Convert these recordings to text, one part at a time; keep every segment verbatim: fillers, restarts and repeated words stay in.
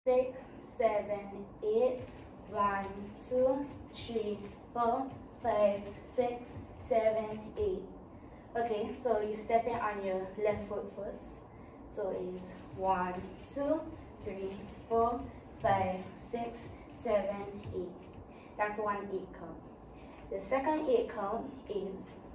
six, seven, eight. One, two, three, four, five, six, seven, eight. Okay, so you're stepping on your left foot first. So it's one, two, three, four, five, six, seven, eight. That's one eight count. The second eight count is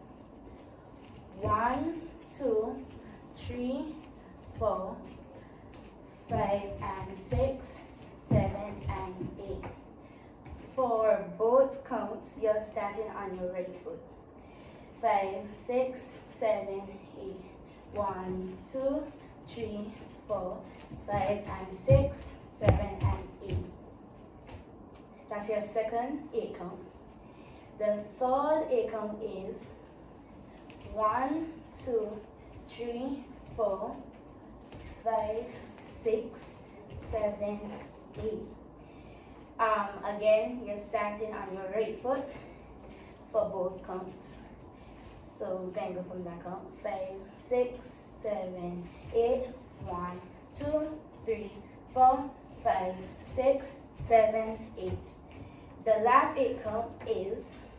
one, two, three, four, five, and six, seven, and eight. For both counts, you're starting on your right foot. Five, six, seven, eight. One, two, three, four, five, and six, seven, and eight. That's your second eight count. The third eight count is one, two, three, four, five, six, seven, eight. Um, again, you're starting on your right foot for both counts. So we're going to go from that count. Five, six, seven, eight. One, two, three, four, five, six, seven, eight. The last eight count is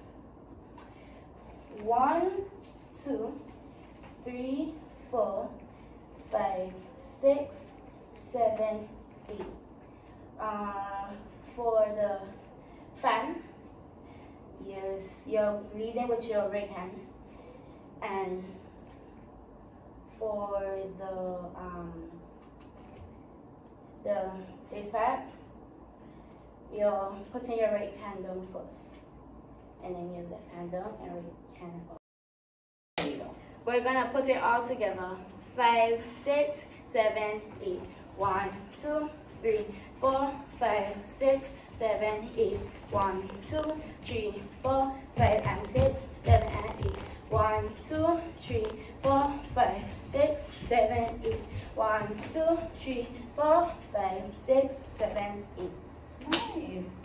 one, two, three, four, five, six, seven, eight. Uh, for the fan, you're, you're leading with your right hand, and for the um, the face pad, you're putting your right hand down first, and then your left hand down and right hand up. There you go. We're gonna put it all together. Five, six, seven, eight. One, two, three, four, five, six, seven, eight. One, two, three, four, five, and six, seven, and eight. One, two, three, four, five, six, seven, eight. One, two, three, four, five, six, seven, eight. Nice.